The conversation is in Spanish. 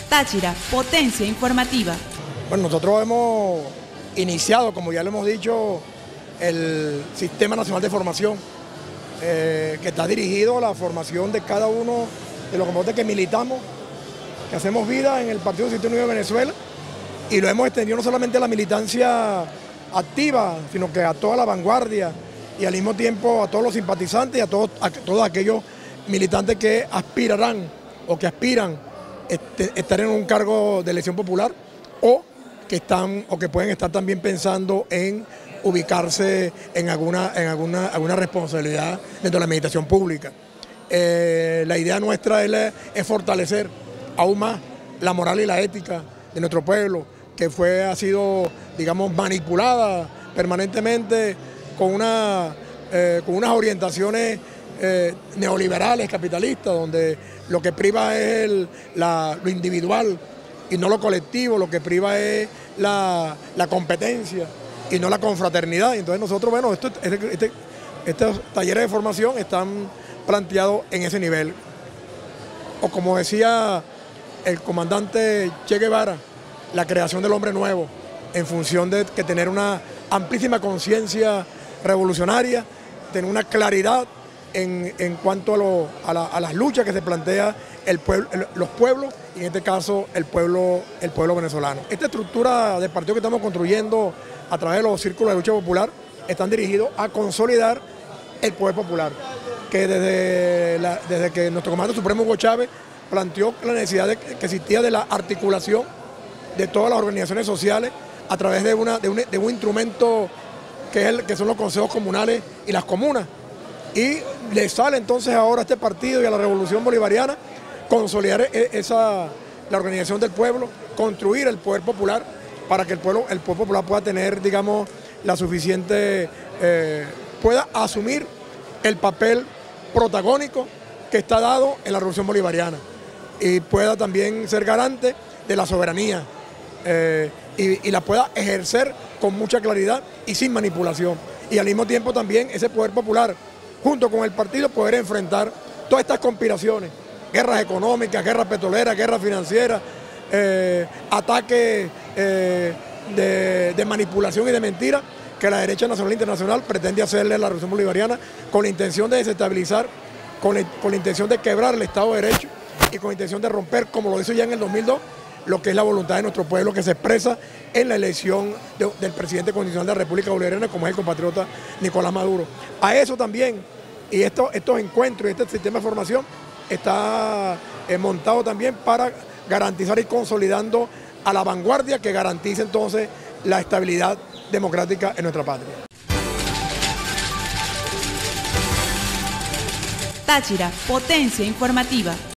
Táchira, potencia informativa. Bueno, nosotros hemos iniciado, como ya lo hemos dicho, el Sistema Nacional de Formación, que está dirigido a la formación de cada uno de los componentes que militamos, que hacemos vida en el Partido Socialista Unido de Venezuela, y lo hemos extendido no solamente a la militancia activa, sino que a toda la vanguardia y al mismo tiempo a todos los simpatizantes y a todos aquellos militantes que aspirarán o que aspiran estar en un cargo de elección popular o que pueden estar también pensando en ubicarse en alguna responsabilidad dentro de la administración pública. La idea nuestra es fortalecer aún más la moral y la ética de nuestro pueblo, que ha sido, digamos, manipulada permanentemente con unas orientaciones neoliberales, capitalistas, donde lo que priva es lo individual y no lo colectivo, lo que priva es la competencia y no la confraternidad. Entonces nosotros, bueno, estos talleres de formación están planteados en ese nivel. O como decía el comandante Che Guevara, la creación del hombre nuevo, en función de que tener una amplísima conciencia revolucionaria, tener una claridad en cuanto a las luchas que se plantea los pueblos, y en este caso el pueblo venezolano. Esta estructura de partido que estamos construyendo a través de los círculos de lucha popular están dirigidos a consolidar el poder popular, que desde que nuestro comandante supremo Hugo Chávez planteó la necesidad que existía de la articulación de todas las organizaciones sociales a través de un instrumento que son los consejos comunales y las comunas. Y le sale entonces ahora a este partido y a la Revolución Bolivariana consolidar la organización del pueblo, construir el poder popular para que el pueblo popular pueda tener, digamos, la suficiente, pueda asumir el papel protagónico que está dado en la Revolución Bolivariana y pueda también ser garante de la soberanía y la pueda ejercer con mucha claridad y sin manipulación. Y al mismo tiempo también ese poder popular, junto con el partido, poder enfrentar todas estas conspiraciones, guerras económicas, guerras petroleras, guerras financieras, ataques de manipulación y de mentira que la derecha nacional e internacional pretende hacerle a la Revolución Bolivariana con la intención de desestabilizar, con la intención de quebrar el Estado de Derecho y con la intención de romper, como lo hizo ya en el 2002, lo que es la voluntad de nuestro pueblo que se expresa en la elección del presidente constitucional de la República Bolivariana, como es el compatriota Nicolás Maduro. A eso también, y estos encuentros y este sistema de formación está montado también para garantizar y consolidando a la vanguardia que garantice entonces la estabilidad democrática en nuestra patria. Táchira, potencia informativa.